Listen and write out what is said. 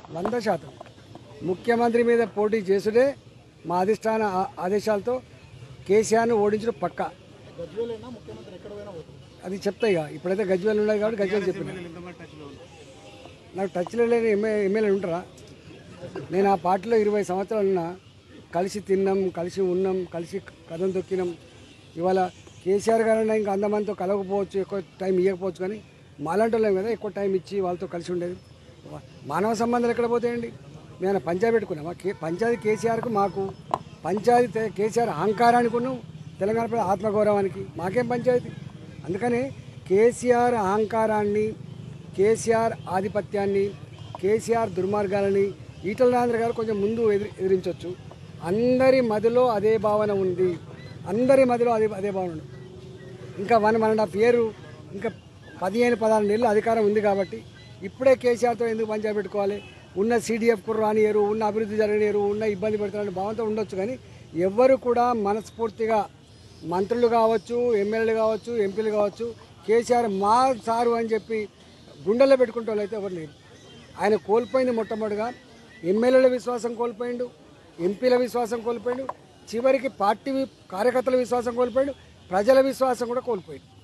100% ముఖ్యమంత్రి మీద పోటీ చేసుడే మా అధిష్టాన ఆదేశాలతో కేసీఆర్ను ఓడించడం పక్కా. అది చెప్తా ఇక. ఇప్పుడైతే గజ్వేల్ ఉన్నాయి కాబట్టి గజ్వేల్ చెప్పిన. నాకు టచ్లో లేని ఎమ్మెల్యేలు ఉంటారా? నేను ఆ పార్టీలో 20 సంవత్సరాలు ఉన్నా. కలిసి తిన్నాం, కలిసి ఉన్నాం, కలిసి కథం తొక్కినాం. ఇవాళ కేసీఆర్ గారైనా ఇంకా 100 మందితో కలవకపోవచ్చు, ఎక్కువ టైం ఇవ్వకపోవచ్చు, కానీ మాలాంటి వాళ్ళం కదా ఎక్కువ టైం ఇచ్చి వాళ్ళతో కలిసి ఉండేది. మానవ సంబంధాలు ఎక్కడ పోతాయండి? మేము పంచాయతీ పెట్టుకున్నామా? పంచాయతీ కేసీఆర్కు మాకు పంచాయతీ కేసీఆర్ అహంకారానికి తెలంగాణ ప్రజల ఆత్మగౌరవానికి మాకేం పంచాయతీ? అందుకని కేసీఆర్ అహంకారాన్ని, కేసీఆర్ ఆధిపత్యాన్ని, కేసీఆర్ దుర్మార్గాలని ఈటల రాజేందర్ గారు కొంచెం ముందు ఎదిరించవచ్చు. అందరి మదిలో అదే భావన ఉంది. అందరి మదిలో అదే భావన ఉంది. ఇంకా 1.5 year, ఇంకా 15-16 నెలలు అధికారం ఉంది కాబట్టి ఇప్పుడే కేసీఆర్తో ఎందుకు పంచాయతీ పెట్టుకోవాలి? ఉన్న CDFకు రానియరు, ఉన్న అభివృద్ధి జరగనియరు, ఉన్న ఇబ్బంది పెడతారని భావంతో ఉండొచ్చు. కానీ ఎవ్వరు కూడా మనస్ఫూర్తిగా మంత్రులు కావచ్చు, ఎమ్మెల్యేలు కావచ్చు, ఎంపీలు కావచ్చు కేసీఆర్ మా సారు అని చెప్పి గుండెల్లో పెట్టుకుంటే వాళ్ళు అయితే ఎవరు లేరు. ఆయన కోల్పోయింది మొట్టమొదటిగా ఎమ్మెల్యేల విశ్వాసం కోల్పోయిండు, ఎంపీల విశ్వాసం కోల్పోయిండు, చివరికి పార్టీ కార్యకర్తల విశ్వాసం కోల్పోయిండు, ప్రజల విశ్వాసం కూడా కోల్పోయిండు.